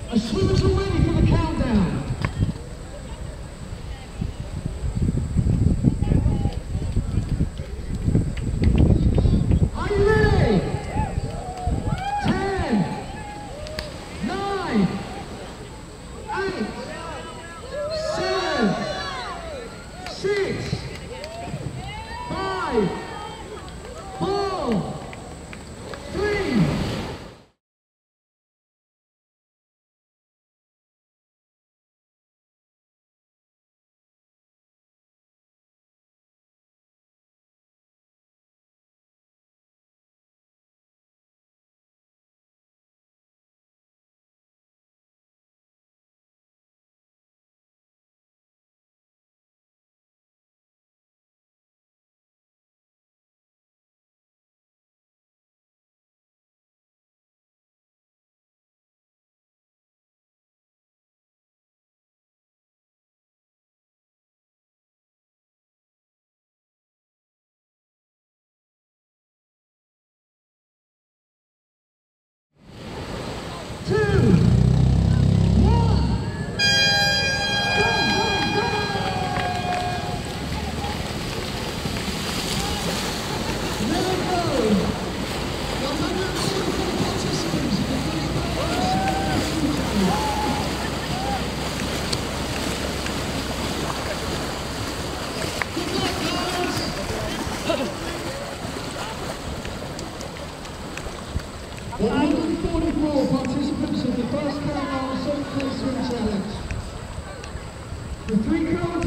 Our swimmers are ready for the countdown. Are you ready? 10, 9, 8, 7, 6, 5, 4, 3. There are 144 participants of the first Caramoan7kSwimChallenge. The three